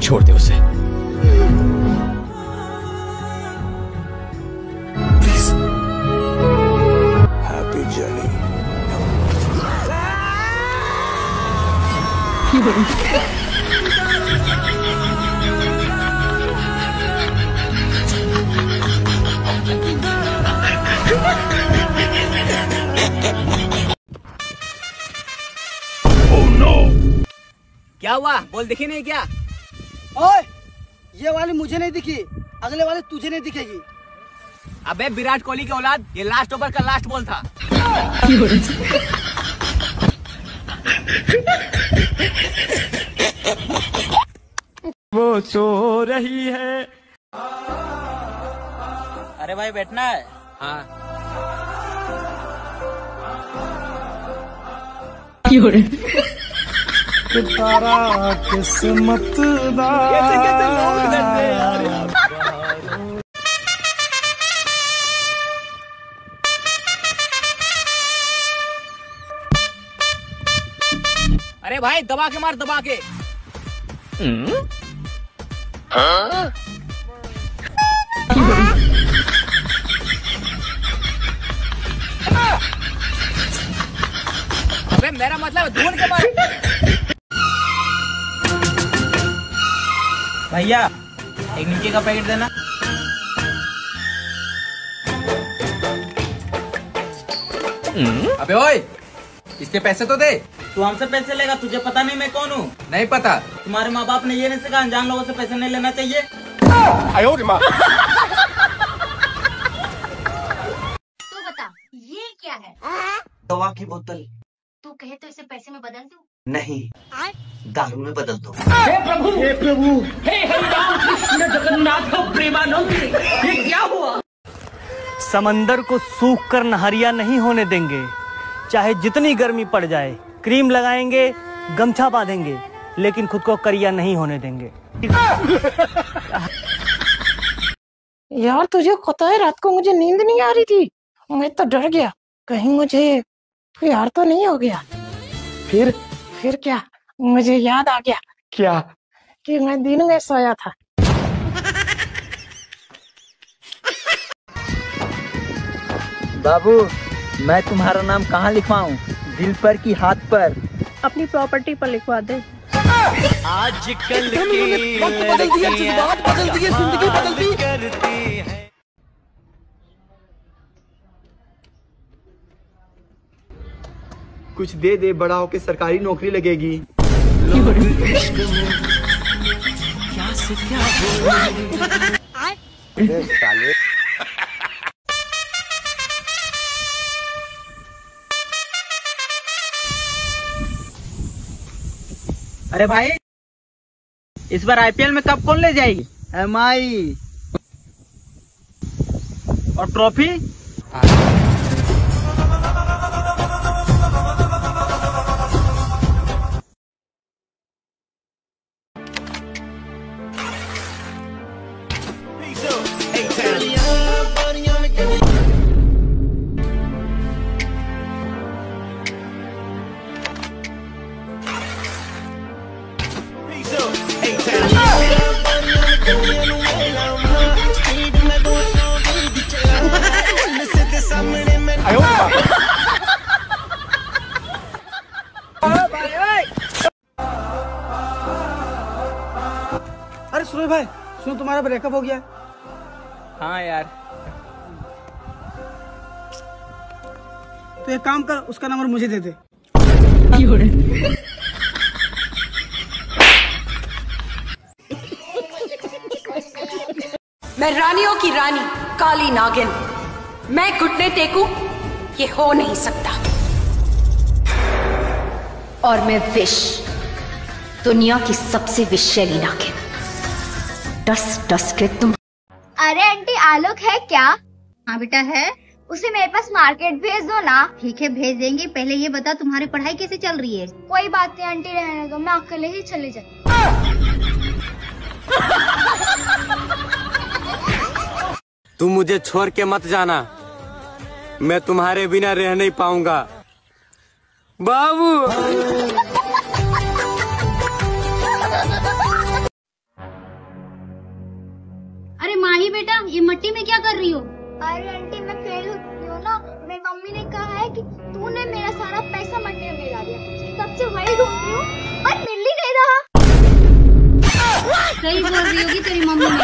छोड़ दे उसे। प्लीज। Happy journey. क्या हुआ? बॉल दिखी नहीं क्या? ओए, ये वाली मुझे नहीं दिखी, अगले वाले तुझे नहीं दिखेगी। अबे विराट कोहली की औलाद, ये लास्ट ओवर का लास्ट बॉल था। वो सो रही है। अरे भाई बैठना है। हाँ। तारा किस्मत दा। कैसे लोग डरते हैं यार। अरे भाई दबा के मार, दबा के। अबे मेरा मतलब ढूंढ के मार। भैया एक नीचे का पैकेट देना। अबे ओए, इसके पैसे तो दे। तू हमसे पैसे लेगा? तुझे पता नहीं मैं कौन हूँ? नहीं पता। तुम्हारे माँ बाप ने ये नहीं सिखाया अनजान लोगों से पैसे नहीं लेना चाहिए? तू बता ये क्या है? दवा की बोतल। तू कहे तो इसे पैसे में बदल दूं? नहीं, दारू में बदल दो। हे प्रभु, हे प्रभु, हे हरिराम कृष्ण जगन्नाथ प्रेमानंद, ये क्या हुआ? समंदर को सूख कर नहरिया नहीं होने देंगे, चाहे जितनी गर्मी पड़ जाए। क्रीम लगाएंगे, गमछा बांधेंगे, लेकिन खुद को करिया नहीं होने देंगे। यार तुझे पता है रात को मुझे नींद नहीं आ रही थी, मैं तो डर गया कहीं मुझे प्यार तो नहीं हो गया। फिर क्या, मुझे याद आ गया। क्या? कि मैं दिन में सोया था। बाबू मैं तुम्हारा नाम कहाँ लिखवाऊं? दिल पर कि हाथ पर? अपनी प्रॉपर्टी पर लिखवा दे। आजकल की लड़कियां बात बदलती है, जिंदगी बदलती करती है। कुछ दे दे, बड़ा होके सरकारी नौकरी लगेगी। क्या से क्या साले। अरे भाई इस बार आईपीएल में कप कौन ले जाएगी? MI और ट्रॉफी? अरे सुनो भाई, सुनो तुम्हारा ब्रेकअप हो गया। हाँ यार। तो एक काम कर, उसका नंबर मुझे दे दे। मैं रानियों की रानी काली नागिन, मैं घुटने टेकूं ये हो नहीं सकता। और मैं विष, दुनिया की सबसे विषैली नागिन। डस डस के तुम। अरे आंटी आलोक है क्या? हाँ बेटा है। उसे मेरे पास मार्केट भेज दो ना। ठीक है भेज देंगे, पहले ये बता तुम्हारी पढ़ाई कैसे चल रही है? कोई बात नहीं आंटी, रहने दो, मैं अकेले ही चले जाऊँ। तुम मुझे छोड़ के मत जाना, मैं तुम्हारे बिना रह नहीं पाऊंगा बाबू। ये मट्टी में क्या कर रही हो? अरे आंटी मैं फेल हुई हूँ ना, मेरी मम्मी ने कहा है कि तूने मेरा सारा पैसा मट्टी में मिला दिया। तब से वही ढूंढती हूँ और मिल ही नहीं रहा। सही बोल रही होगी तेरी मम्मी ने।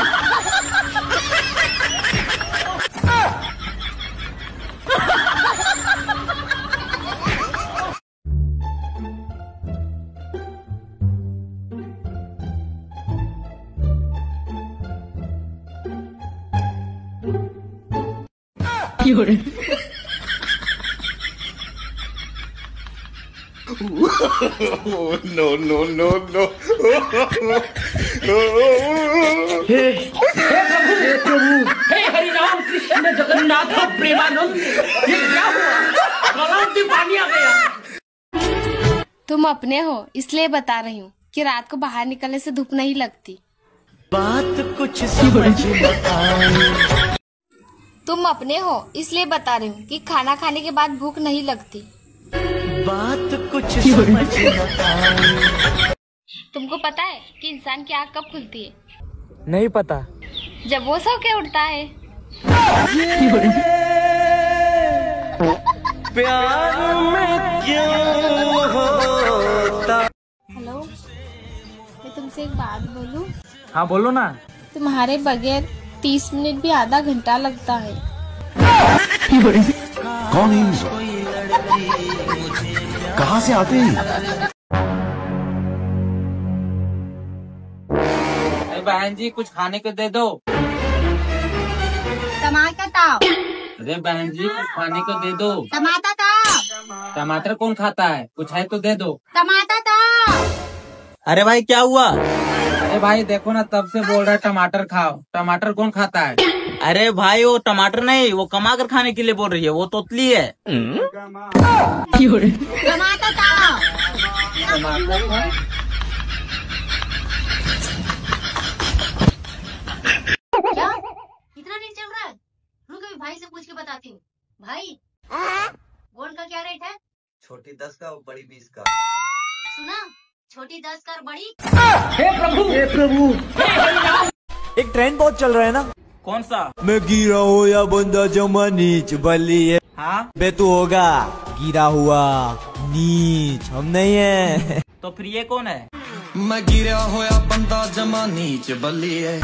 No no no no. हे प्रभु, हे हरिराम कृष्ण जगन्नाथ प्रेमानंद, ये क्या हुआ? गलाव में पानी आ गया। तुम अपने हो इसलिए बता रही हूँ कि रात को बाहर निकलने से धूप नहीं लगती। बात कुछ समझ न आई। तुम अपने हो इसलिए बता रही हूँ कि खाना खाने के बाद भूख नहीं लगती। बात कुछ समझ न आई। तुमको पता है कि इंसान की आँख कब खुलती है? नहीं पता। जब वो सो के उठता है। प्यार में क्यों होता। हेलो, मैं तुमसे एक बात बोलूं? हाँ बोलो ना। तुम्हारे बगैर 30 मिनट भी आधा घंटा लगता है। कौन है? कहाँ से आते हैं? बहन जी कुछ खाने को दे दो। टमाटर ताव। अरे बहन जी कुछ खाने को दे दो। टमाटर ताव। टमाटर कौन खाता है? कुछ है तो दे दो। टमाटर ताव। अरे भाई क्या हुआ? अरे भाई देखो ना तब से बोल रहा है टमाटर खाओ। टमाटर कौन खाता है? अरे भाई वो टमाटर नहीं, वो कमा कर खाने के लिए बोल रही है, वो तोतली है। टमाटर ताव। क्या इतना नहीं चल रहा है? रुक अभी भाई से पूछ के बताती हूँ। भाई गोल्ड का क्या रेट है? छोटी 10 का और बड़ी 20 का। सुना, छोटी 10 का और बड़ी। हे प्रभु, हे प्रभु, एक ट्रेंड बहुत चल रहा है ना। कौन सा? मैं गिरा हो या बंदा जमा नीच बल्ली है। हाँ बे तू होगा गिरा हुआ नीच, हम नहीं है। तो फिर ये कौन है? मैं गिरा होया बंदा जमा नीच बल्ली है।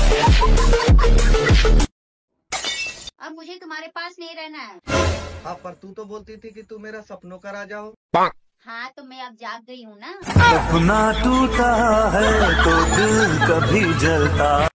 अब मुझे तुम्हारे पास नहीं रहना है। हाँ पर तू तो बोलती थी कि तू मेरा सपनों का राजा हो। हाँ तो मैं अब जाग गई हूँ ना। सपना टूटा है तो दिल कभी जलता